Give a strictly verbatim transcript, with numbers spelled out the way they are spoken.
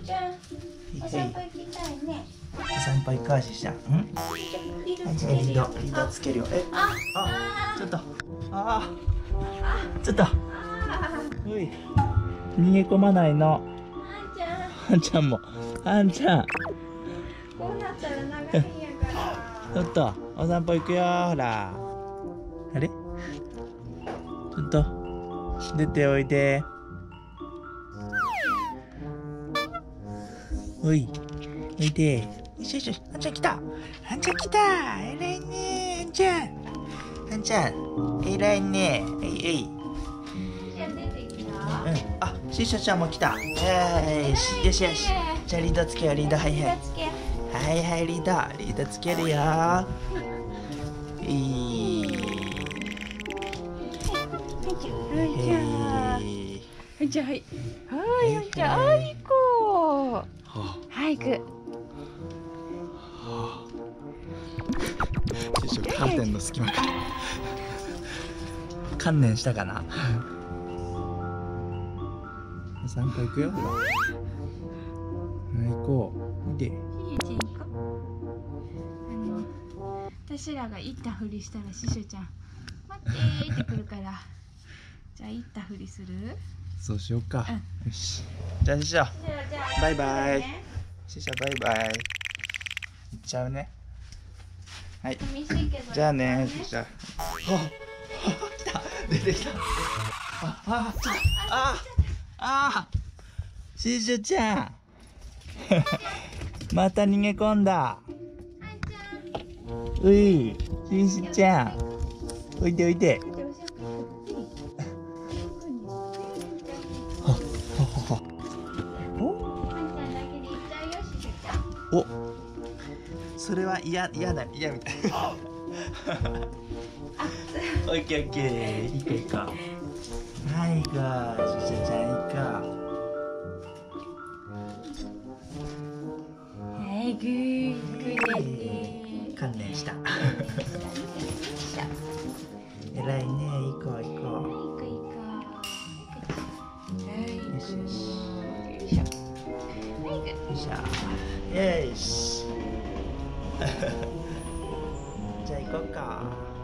ちゃん、お散歩行きたいね。 お散歩行こうししゃん。うん。 リードはい、 つけるよ。 リード、リードつけるよ。え、 あ、 あ、ちょっと。ああ。 あ、 ちょっと。 あ、 うい。逃げ込まないの。 はんちゃん。 はんちゃんも。はんちゃん。 こうなったら長いんやから。 ちょっと、お散歩行くよ、ほら。あれ。ちょっと。出ておいで。おい。おいで。よしよしよし。はんちゃん来た。はんちゃん来た。えらいね。はんちゃん。はんちゃん。えらいね。えいえい。 じゃあ出てきた。 うん。あ、シーシャちゃんも来た。よし。よしよし。じゃあリードつけよう、リード。はいはい。 つけ。 はいはい、リード。リードつけるよ。いい。 はいじゃあはいはいはいじゃああいこはい行く師匠カーテンの隙間から観念したかな。お散歩行くよ。ほら、行こう。見て。 ひゆちゃん行こう。あの私らが行ったふりしたらししょちゃん待ってーってくるからじゃあ行ったふりする。 そうしようか。 うんよし。じゃあ師匠、バイバイ。師匠バイバイ。行っちゃうね。はい。 寂しいけどじゃあね、師匠。あ、来た。出てきた。あ、あ、ちょっと、あ、あ、師匠ちゃん。また逃げ込んだ。うい、ししちゃん。おいでおいで。お、それは嫌嫌だ嫌みたい。オッケーオッケー。行こう行こう。はい行こう。ししちゃん行こはい、ぐーぐーう。観念した。えらいね。行こう行こう。よしよし。よいしょ。よし。じゃあ行こうか。